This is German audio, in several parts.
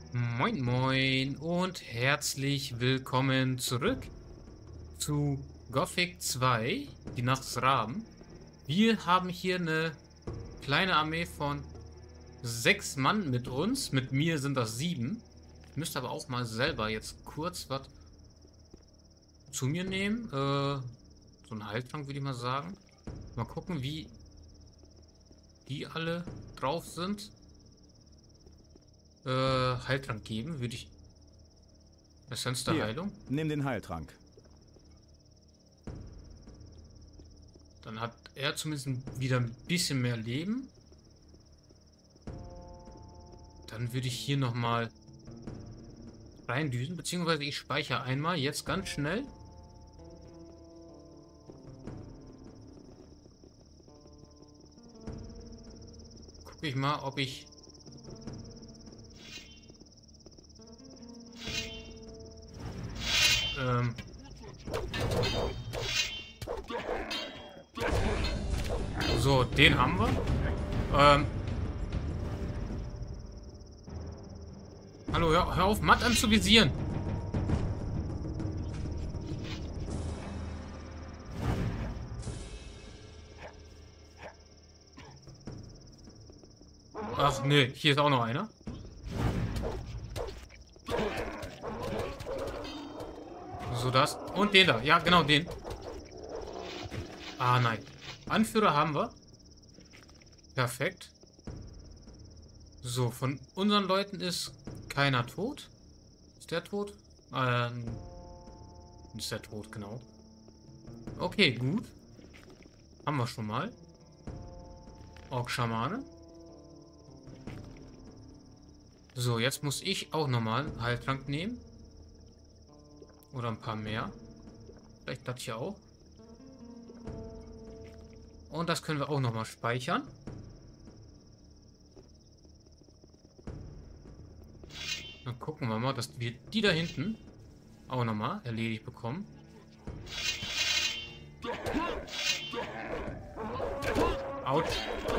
Moin Moin und herzlich willkommen zurück zu Gothic 2, die Nacht des Raben. Wir haben hier eine kleine Armee von 6 Mann mit uns. Mit mir sind das 7. Ich müsste aber auch mal selber jetzt kurz was zu mir nehmen. So einen Heiltrank würde ich mal sagen. Mal gucken, wie die alle drauf sind. Heiltrank geben würde ich. Essenz der Hier, Heilung. nimm den Heiltrank. Dann hat er zumindest wieder ein bisschen mehr Leben. Dann würde ich hier nochmal reindüsen, beziehungsweise ich speichere einmal, jetzt ganz schnell. Gucke ich mal, ob ich... So, den haben wir. Hallo, hör auf, matt an zu visieren. Ach, nee, hier ist auch noch einer. So, das. Und den da. Ja, genau, den. Ah, nein. Anführer haben wir. Perfekt. So, von unseren Leuten ist keiner tot. Ist der tot? Ist der tot, genau. Okay, gut. Haben wir schon mal. Ork-Schamane. So, jetzt muss ich auch nochmal einen Heiltrank nehmen. Oder ein paar mehr. Vielleicht das hier auch. Und das können wir auch nochmal speichern. Dann gucken wir mal, dass wir die da hinten auch nochmal erledigt bekommen. Autsch.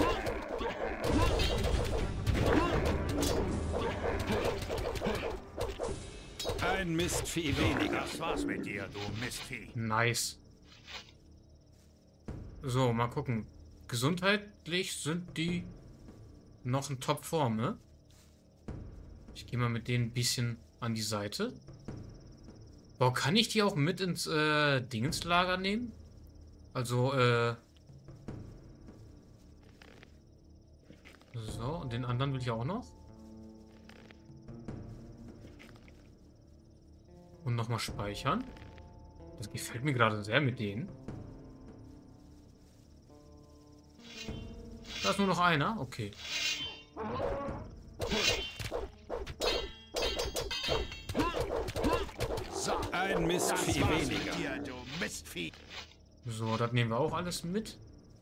Ein Mistvieh weniger. Das war's mit dir, du Mistvieh. Nice. So, mal gucken. Gesundheitlich sind die noch in Topform, ne? Ich gehe mal mit denen ein bisschen an die Seite. Boah, kann ich die auch mit ins Dingenslager nehmen? Also, so, und den anderen will ich auch noch. Und nochmal speichern. Das gefällt mir gerade sehr mit denen. Da ist nur noch einer. Okay. So, Ein Mistvieh das war's weniger. mit dir, du Mistvieh. So, das nehmen wir auch alles mit.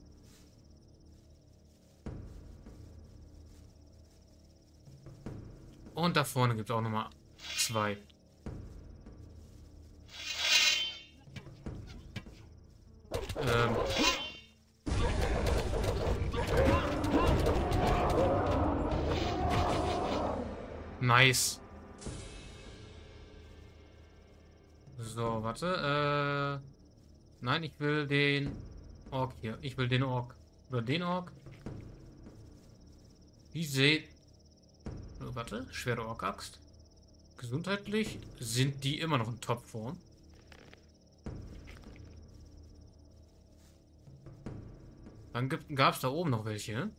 Und da vorne gibt es auch nochmal 2. Ähm. Nice. So, warte. Nein, ich will den Ork hier. Ich will den Ork. Oder den Ork. Wie seht... Warte. Schwere Ork-Axt. Gesundheitlich sind die immer noch in Topform. Dann gab es da oben noch welche.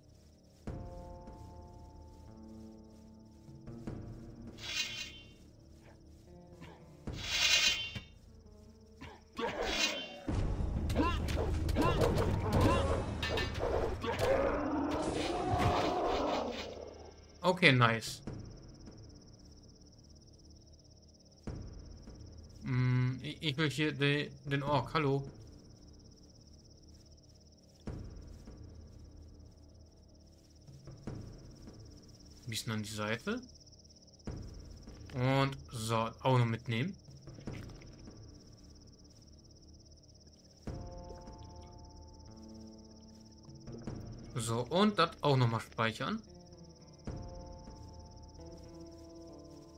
Okay, nice. Ich will hier den Ork. Hallo. Ein bisschen an die Seite. Und so, auch noch mitnehmen. So, und das auch nochmal speichern.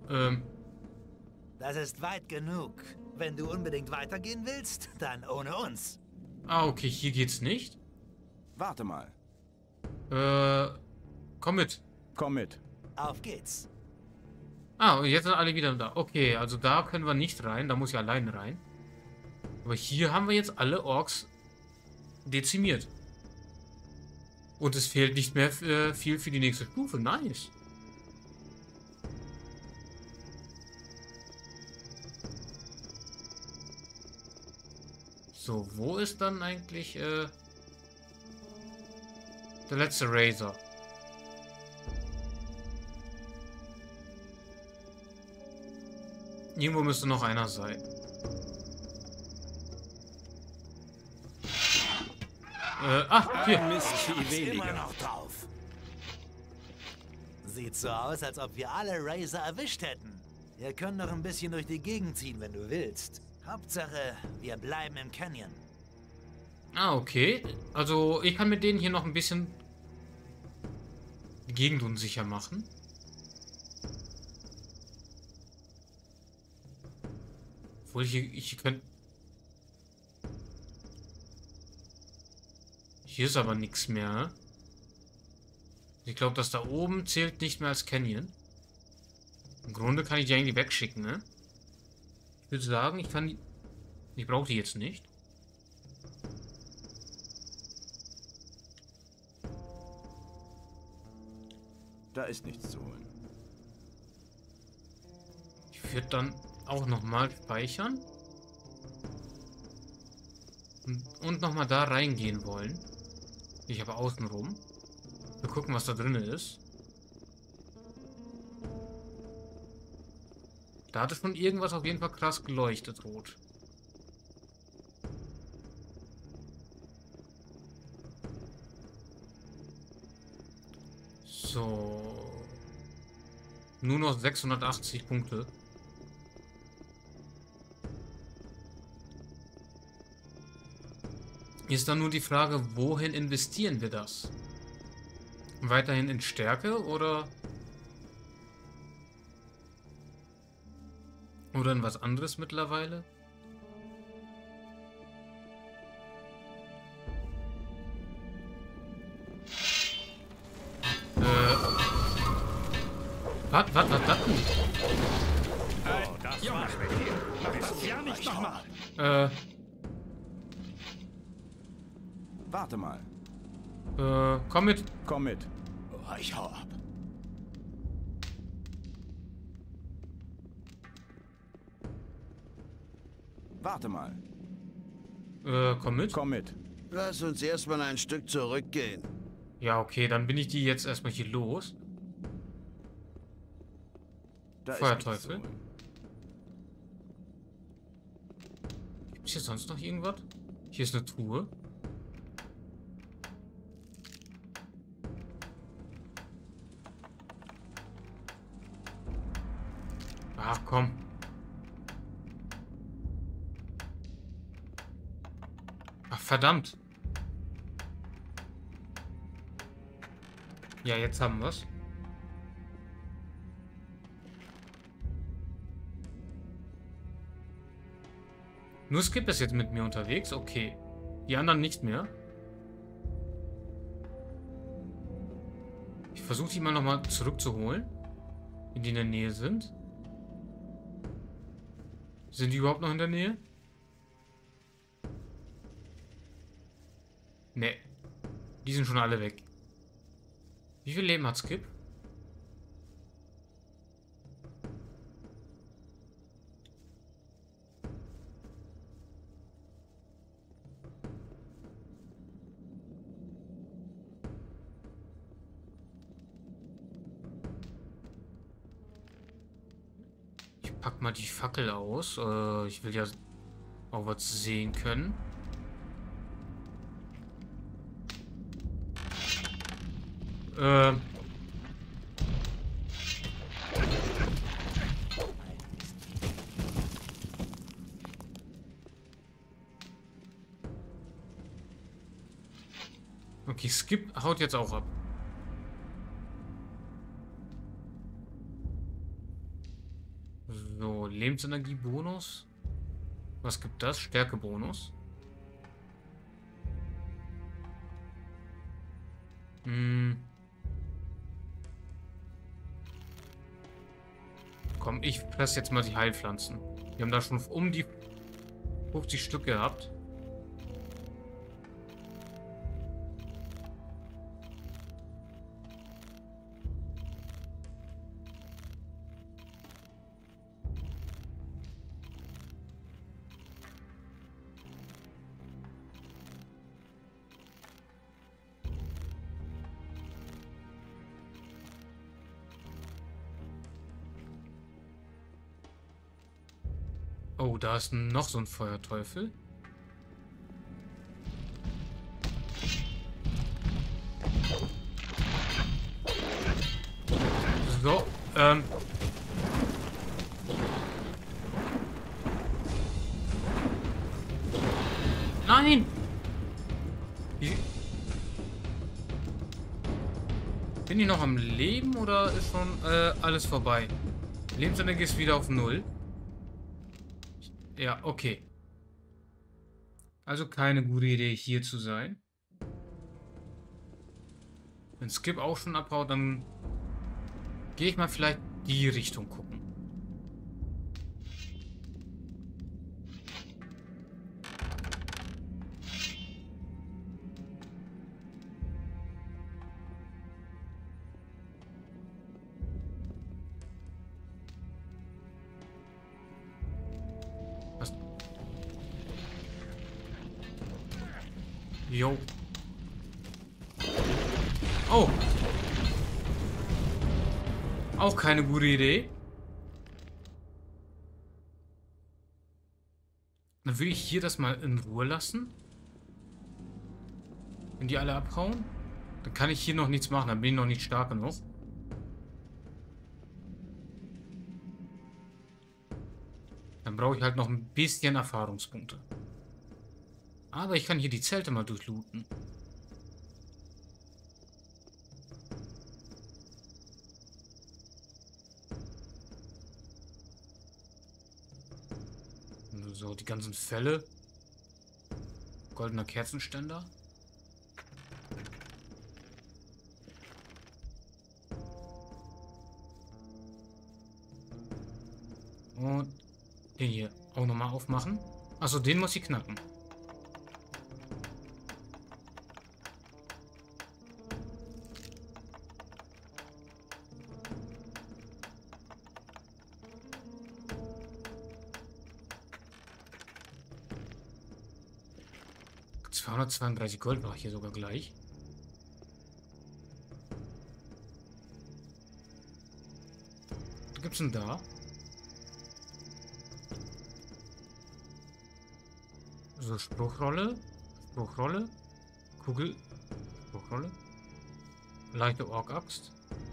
Das ist weit genug. Wenn du unbedingt weitergehen willst, dann ohne uns. Okay, hier geht's nicht. Warte mal. Komm mit. Komm mit. Auf geht's. Und jetzt sind alle wieder da. Okay, also da können wir nicht rein. Da muss ich alleine rein. Aber hier haben wir jetzt alle Orks dezimiert. Und es fehlt nicht mehr viel für die nächste Stufe. Nice. So, wo ist dann eigentlich der letzte Razor? Irgendwo müsste noch einer sein. Hier. Ein Mistvieh Immer weniger. noch drauf. Sieht so aus, als ob wir alle Razor erwischt hätten. Wir können noch ein bisschen durch die Gegend ziehen, wenn du willst. Hauptsache, wir bleiben im Canyon. Okay. Also, ich kann mit denen hier noch ein bisschen die Gegend unsicher machen. Obwohl, ich könnte... Hier ist aber nichts mehr. Ne? Ich glaube, das da oben zählt nicht mehr als Canyon. Im Grunde kann ich die eigentlich wegschicken, ne? Ich würde sagen, ich kann die... Ich brauche die jetzt nicht. Da ist nichts zu holen. Ich würde dann auch nochmal speichern. Und nochmal da reingehen wollen. Ich habe außenrum. Wir gucken, was da drin ist. Da hatte schon irgendwas auf jeden Fall krass geleuchtet rot. So. Nur noch 680 Punkte. Ist dann nur die Frage, wohin investieren wir das? Weiterhin in Stärke oder in was anderes mittlerweile? Was denn? Oh, das war's mit dir. Mach das ja nicht nochmal. Warte mal. Komm mit. Komm mit. Oh, ich hau ab. Warte mal. Komm mit. Komm mit. Lass uns erstmal ein Stück zurückgehen. Ja, okay, dann bin ich die jetzt erstmal hier los. Da ist Feuerteufel. nichts zu holen. Gibt es hier sonst noch irgendwas? Hier ist eine Truhe. Ach komm. Ach verdammt. Ja, jetzt haben wir's. Nur Skip ist jetzt mit mir unterwegs, okay. Die anderen nicht mehr. Ich versuche die mal nochmal zurückzuholen. Wenn die in der Nähe sind. Sind die überhaupt noch in der Nähe? Ne. Die sind schon alle weg. Wie viel Leben hat Skip? Ich pack mal die Fackel aus. Ich will ja auch was sehen können. Okay, Skip haut jetzt auch ab. Lebensenergie-Bonus. Was gibt das? Stärke-Bonus. Komm, ich presse jetzt mal die Heilpflanzen. Wir haben da schon um die 50 Stück gehabt. Oh, da ist noch so ein Feuerteufel. So, Nein! Bin ich noch am Leben oder ist schon alles vorbei? Lebensenergie ist wieder auf 0. Ja, okay. Also keine gute Idee, hier zu sein. Wenn Skip auch schon abhaut, dann gehe ich mal vielleicht die Richtung gucken. Was? Jo. Oh. Auch keine gute Idee. Dann will ich hier das mal in Ruhe lassen. Wenn die alle abhauen, dann kann ich hier noch nichts machen. Dann bin ich noch nicht stark genug. Dann brauche ich halt noch ein bisschen Erfahrungspunkte. Aber ich kann hier die Zelte mal durchlooten. So, die ganzen Fälle. Goldener Kerzenständer. Und den hier auch nochmal aufmachen. Achso, den muss ich knacken. ...232 Gold war ich hier sogar gleich. Was gibt's denn da? So, Spruchrolle. Spruchrolle. Kugel. Spruchrolle. Leichte Ork-Axt.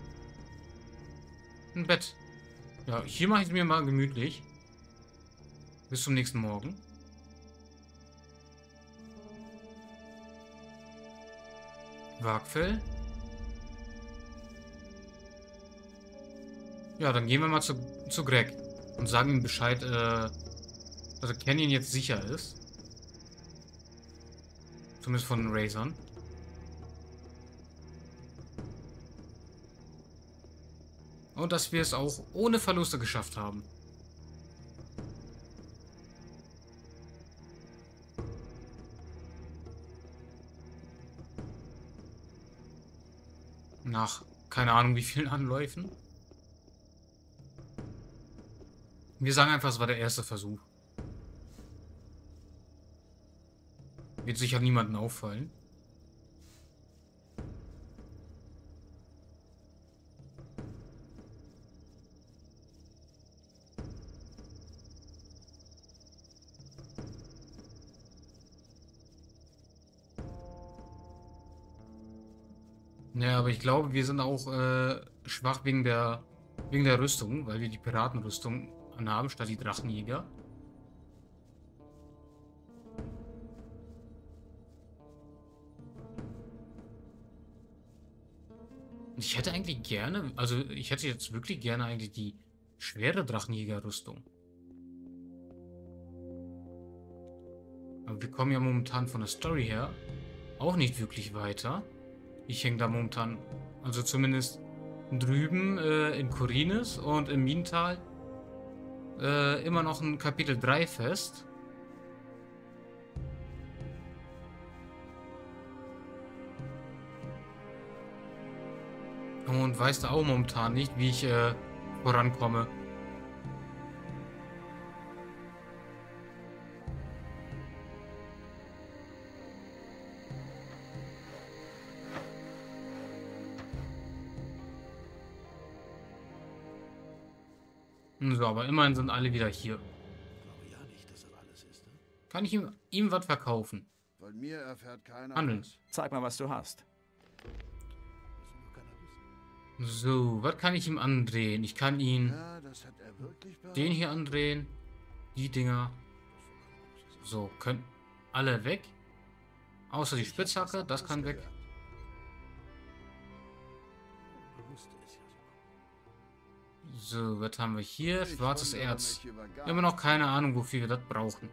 Ein Bett. Ja, hier mache ich es mir mal gemütlich. Bis zum nächsten Morgen. Wagfell. Ja, dann gehen wir mal zu Greg und sagen ihm Bescheid, dass Canyon jetzt sicher ist. Zumindest von den Razern. Und dass wir es auch ohne Verluste geschafft haben. Nach keine Ahnung wie vielen Anläufen. Wir sagen einfach, es war der erste Versuch. Wird sicher niemandem auffallen. Ja, aber ich glaube, wir sind auch schwach wegen der Rüstung, weil wir die Piratenrüstung anhaben, statt die Drachenjäger. Ich hätte eigentlich gerne, also ich hätte jetzt wirklich gerne eigentlich die schwere Drachenjäger-Rüstung. Aber wir kommen ja momentan von der Story her auch nicht wirklich weiter. Ich hänge da momentan, also zumindest drüben in Khorinis und im Minental immer noch in Kapitel 3 fest. Und weiß da auch momentan nicht, wie ich vorankomme. So, aber immerhin sind alle wieder hier. Kann ich ihm was verkaufen? Von mir erfährt keiner Handeln. was. Zeig mal, was du hast. So, was kann ich ihm andrehen? Ich kann ihn Ja, das hat er wirklich behauptet. den hier andrehen. Die Dinger. So, können alle weg. Außer die Spitzhacke, das kann weg. So, was haben wir hier? Ich Schwarzes wundere Erz. mich über gar Immer noch keine Ahnung, wofür wir das brauchen.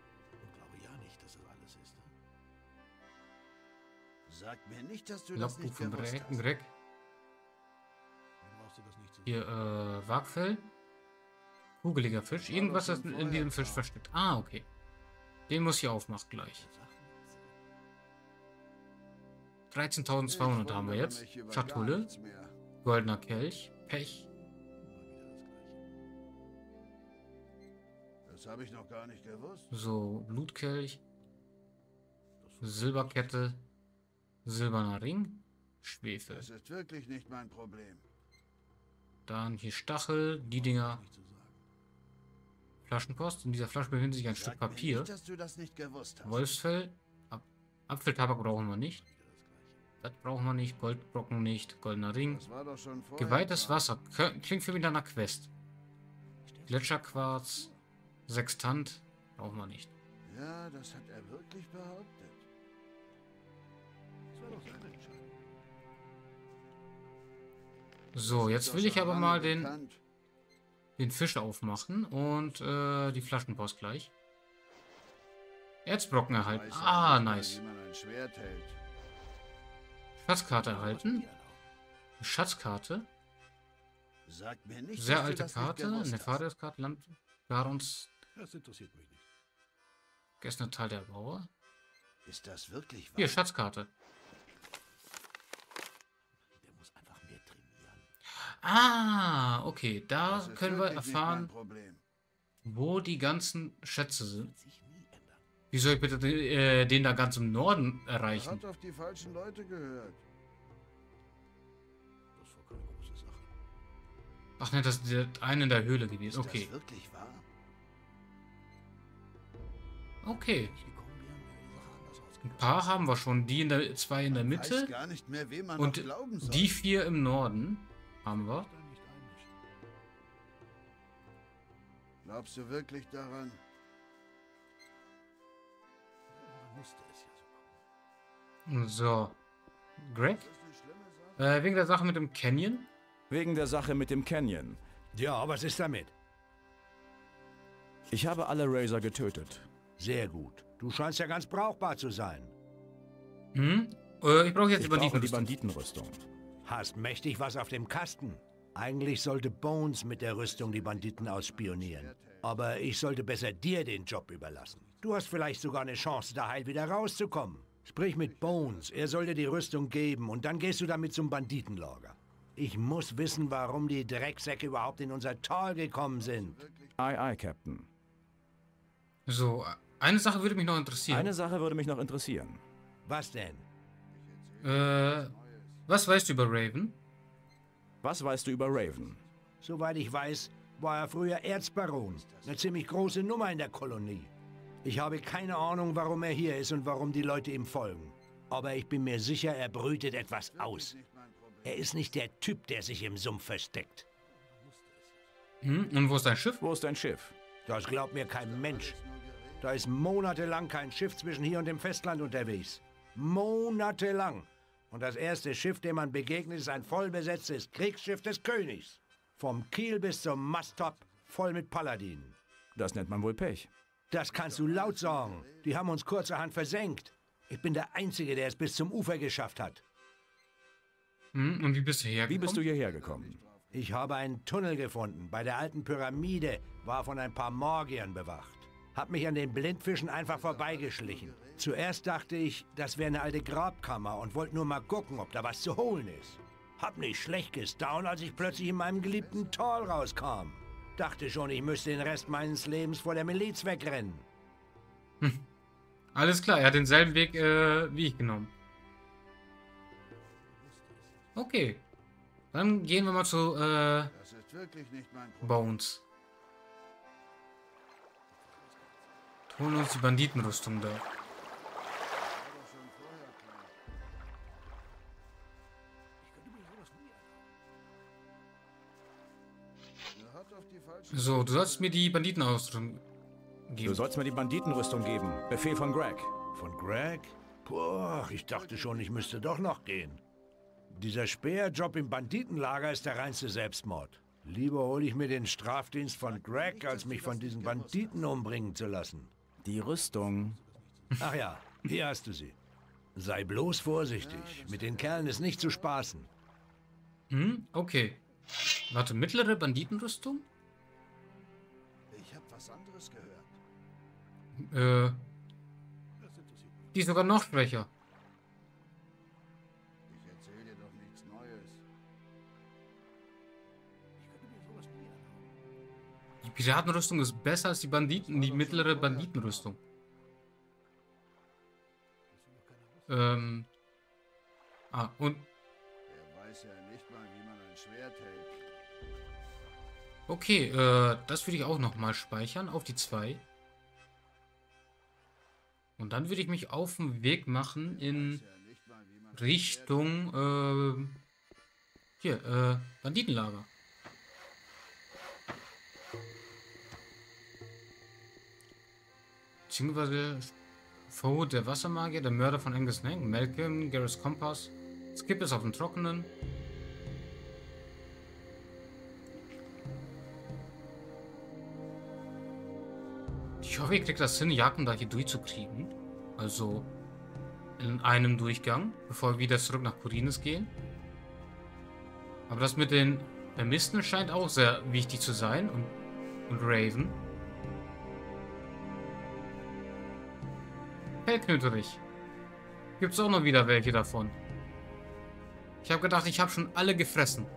Sag mir nicht, dass du das Logbuch nicht von gewusst hast. Greg. Hier, Wagfell. Kugeliger Fisch. Irgendwas ist in diesem Fisch versteckt. Ah, okay. Den muss ich aufmachen gleich. 13.200 haben wir Ich jetzt. wundere mich über Schatulle. gar nichts mehr. Goldener Kelch. Pech. Das habe ich noch gar nicht gewusst. So, Blutkelch. Silberkette. Silberner Ring. Schwefel. Das ist wirklich nicht mein Problem. Dann hier Stachel. Die Dinger. Flaschenpost. In dieser Flasche befindet sich ein Stück Sag mir Papier. nicht, dass du das nicht gewusst hast. Wolfsfell. Apfeltabak brauchen wir nicht. Das brauchen wir nicht. Goldbrocken nicht. Goldener Ring. Das war doch schon vorher Geweihtes klar. Wasser. Klingt für mich nach einer Quest. Gletscherquarz. Sextant. Brauchen wir nicht. Ja, das hat er wirklich behauptet. Das war doch seine Entscheidung. So, Das jetzt ist will doch ich schon aber lange mal bekannt. den Fisch aufmachen und die Flaschenpost gleich. Erzbrocken erhalten. Weiß Ah, nicht mal, nice. wie man ein Schwert hält. Schatzkarte erhalten. Schatzkarte. Sag mir nicht, Sehr dass du alte das nicht Karte. gewusst hast. Nefarius-Karte. Land Garons. Das interessiert mich nicht. Gestner Teil der Bauer. Ist das wirklich wahr? Hier, Schatzkarte. Der muss einfach mehr trainieren. Ah, okay. Da Das ist können wir wirklich nicht mein erfahren, Problem. wo die ganzen Schätze sind. Wird sich nie ändern. Wie soll ich bitte den da ganz im Norden Er erreichen? hat auf die falschen Leute gehört. Das war keine große Sache. Ach ne, das ist der eine in der Höhle gewesen. Ist Okay. das wirklich wahr? Okay. Wenn ich gekommen wäre, wäre die Sache anders Ein ausgegangen. paar haben wir schon. Die in der, zwei in der Man weiß Mitte. gar nicht mehr, wem man Und noch glauben soll. die 4 im Norden haben wir. Da nicht einmischen. Glaubst du wirklich daran? Irgendwann musste es ja so kommen. So. Greg? Ist das eine schlimme Sache? Wegen der Sache mit dem Canyon? Wegen der Sache mit dem Canyon. Ja, was ist damit? Ich habe alle Razor getötet. Sehr gut. Du scheinst ja ganz brauchbar zu sein. Hm? Ich brauche jetzt Ich die brauche die Banditenrüstung. Banditenrüstung. Hast mächtig was auf dem Kasten. Eigentlich sollte Bones mit der Rüstung die Banditen ausspionieren. Aber ich sollte besser dir den Job überlassen. Du hast vielleicht sogar eine Chance, da heil wieder rauszukommen. Sprich mit Bones, er soll dir die Rüstung geben und dann gehst du damit zum Banditenlager. Ich muss wissen, warum die Drecksäcke überhaupt in unser Tal gekommen sind. Aye, aye, Captain. So, eine Sache würde mich noch interessieren. Eine Sache würde mich noch interessieren. Was denn? Was weißt du über Raven? Was weißt du über Raven? Soweit ich weiß, war er früher Erzbaron. Eine ziemlich große Nummer in der Kolonie. Ich habe keine Ahnung, warum er hier ist und warum die Leute ihm folgen. Aber ich bin mir sicher, er brütet etwas aus. Er ist nicht der Typ, der sich im Sumpf versteckt. Hm? Und wo ist dein Schiff? Wo ist dein Schiff? Das glaubt mir kein Mensch. Da ist monatelang kein Schiff zwischen hier und dem Festland unterwegs. Monatelang. Und das erste Schiff, dem man begegnet, ist ein vollbesetztes Kriegsschiff des Königs. Vom Kiel bis zum Masttop voll mit Paladinen. Das nennt man wohl Pech. Das kannst du laut sagen. Die haben uns kurzerhand versenkt. Ich bin der Einzige, der es bis zum Ufer geschafft hat. Und wie bist du Wie hergekommen? bist du hierher gekommen? Ich habe einen Tunnel gefunden. Bei der alten Pyramide war von ein paar Magiern bewacht. Hab mich an den Blindfischen einfach vorbeigeschlichen. Zuerst dachte ich, das wäre eine alte Grabkammer und wollte nur mal gucken, ob da was zu holen ist. Hab nicht schlecht gestaunt, als ich plötzlich in meinem geliebten Tal rauskam. Dachte schon, ich müsste den Rest meines Lebens vor der Miliz wegrennen. Alles klar, er hat denselben Weg wie ich genommen. Okay. Dann gehen wir mal zu Das ist wirklich nicht mein Problem. Bones. Holen uns die Banditenrüstung da. War doch schon vorher klar. Er hat auf die falsche So, du sollst mir die Banditenausrüstung Du geben. sollst mir die Banditenrüstung geben. Befehl von Greg. Von Greg? Boah, ich dachte schon, ich müsste doch noch gehen. Dieser Späherjob im Banditenlager ist der reinste Selbstmord. Lieber hole ich mir den Strafdienst von Greg, als mich von diesen Banditen umbringen zu lassen. Die Rüstung. Ach ja, hier hast du sie. Sei bloß vorsichtig. Mit den Kerlen ist nicht zu spaßen. Okay. Warte, mittlere Banditenrüstung? Ich habe was anderes gehört. Die ist sogar noch schwächer. Ich erzähle dir doch nichts Neues. Die Piratenrüstung ist besser als die mittlere Banditenrüstung. Und Er weiß ja nicht mal, wie man ein Schwert hält. okay, das würde ich auch nochmal speichern auf die 2. Und dann würde ich mich auf den Weg machen in Ja, nicht mal, wie man Richtung, Banditenlager. Beziehungsweise Foe der Wassermagier, der Mörder von Angus Nang, Malcolm, Garrus Kompass. Skip ist auf dem Trockenen. Ich hoffe, ihr kriegt das hin, Jagden da hier durchzukriegen. Also in einem Durchgang, bevor wir wieder zurück nach Khorinis gehen. Aber das mit den Vermissten scheint auch sehr wichtig zu sein. Und Raven. Feldknöterich. Gibt's auch noch wieder welche davon. Ich habe gedacht, ich habe schon alle gefressen.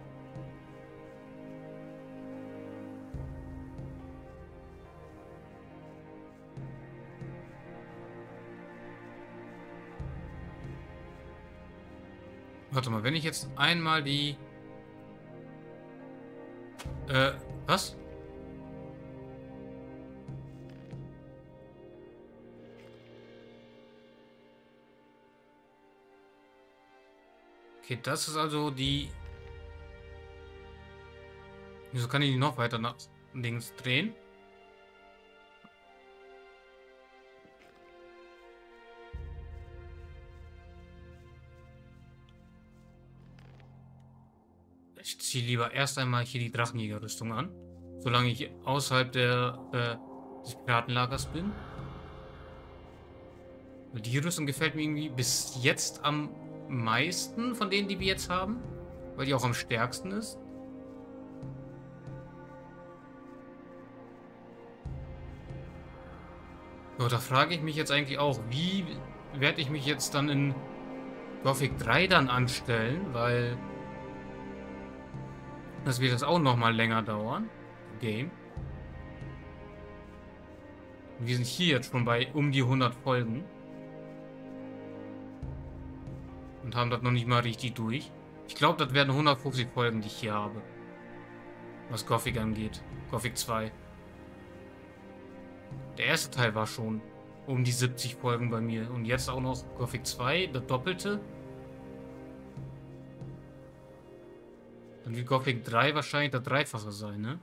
Warte mal, wenn ich jetzt einmal die... was? Okay, das ist also die... Wieso kann ich die noch weiter nach links drehen? Ich ziehe lieber erst einmal hier die Drachenjägerrüstung an, solange ich außerhalb des Piratenlagers bin. Die Rüstung gefällt mir irgendwie bis jetzt am meisten von denen, die wir jetzt haben, weil die auch am stärksten ist. So, da frage ich mich jetzt eigentlich auch, wie werde ich mich jetzt dann in Gothic 3 dann anstellen, weil das wird das auch noch mal länger dauern. Game. Wir sind hier jetzt schon bei um die 100 Folgen. Und haben das noch nicht mal richtig durch. Ich glaube, das werden 150 Folgen, die ich hier habe. Was Gothic angeht. Gothic 2. Der erste Teil war schon um die 70 Folgen bei mir. Und jetzt auch noch Gothic 2, das Doppelte. Dann wird Gothic 3 wahrscheinlich das Dreifache sein, ne?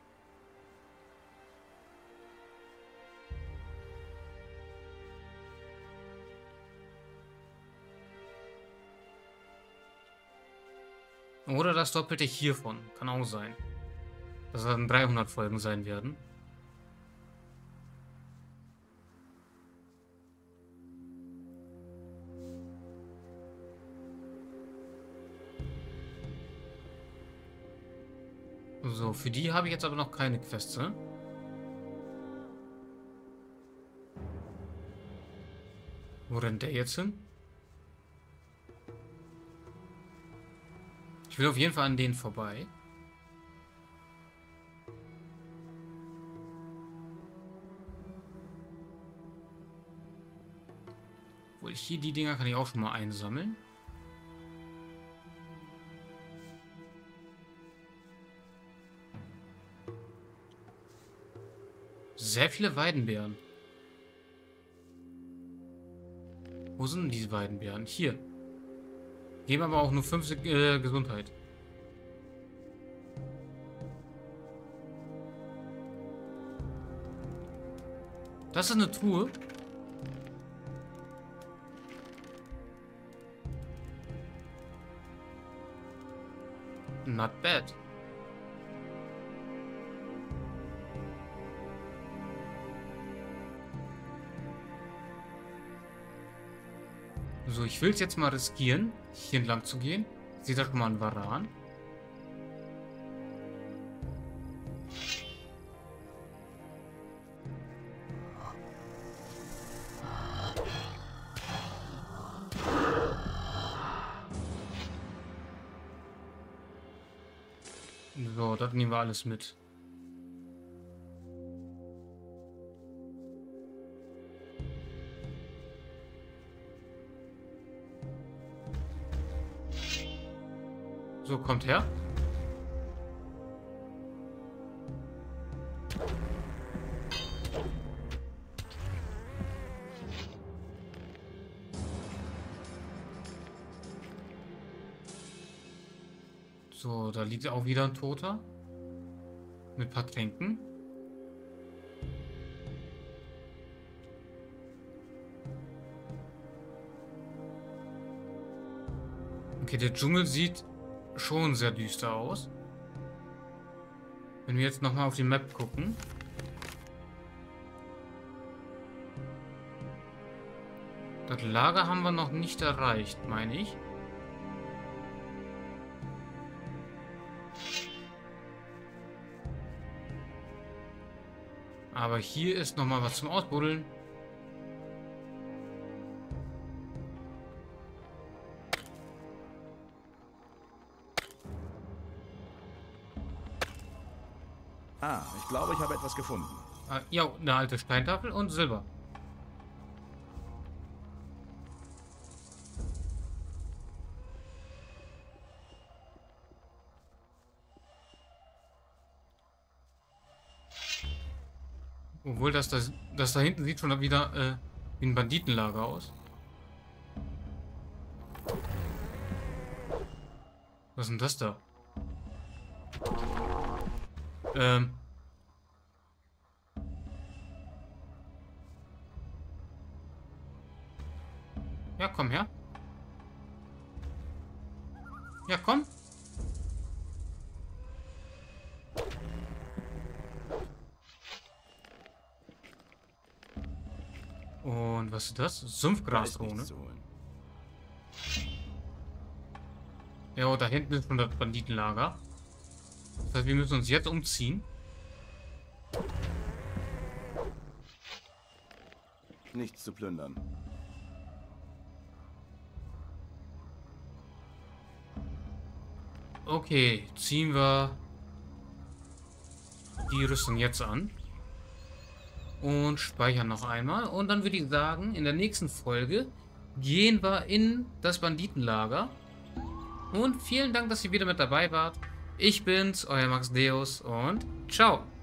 Oder das Doppelte hiervon. Kann auch sein. Dass es dann 300 Folgen sein werden. So, für die habe ich jetzt aber noch keine Quests. Ne? Wo rennt der jetzt hin? Ich will auf jeden Fall an denen vorbei. Obwohl, hier die Dinger kann ich auch schon mal einsammeln. Sehr viele Weidenbeeren. Wo sind denn diese Weidenbeeren? Hier. Geben aber auch nur 5 Gesundheit. Das ist eine Truhe. Not bad. So, ich will es jetzt mal riskieren, hier entlang zu gehen. Seht ihr schon mal einen Varan? So, das nehmen wir alles mit. So, kommt her. So, da liegt auch wieder ein Toter. Mit ein paar Tränken. Okay, der Dschungel sieht schon sehr düster aus. Wenn wir jetzt nochmal auf die Map gucken. Das Lager haben wir noch nicht erreicht, meine ich. Aber hier ist nochmal was zum Ausbuddeln. Ah, ich glaube, ich habe etwas gefunden. Ja, eine alte Steintafel und Silber. Obwohl das da hinten sieht schon wieder wie ein Banditenlager aus. Was ist denn das da? Ja, komm her. Ja, komm. Und was ist das? Sumpfgrasdrohne. Ja, und da hinten ist schon das Banditenlager. Das heißt, wir müssen uns jetzt umziehen. Nichts zu plündern. Okay, ziehen wir die Rüstung jetzt an. Und speichern noch einmal. Und dann würde ich sagen, in der nächsten Folge gehen wir in das Banditenlager. Und vielen Dank, dass ihr wieder mit dabei wart. Ich bin's, euer Max Deus und ciao.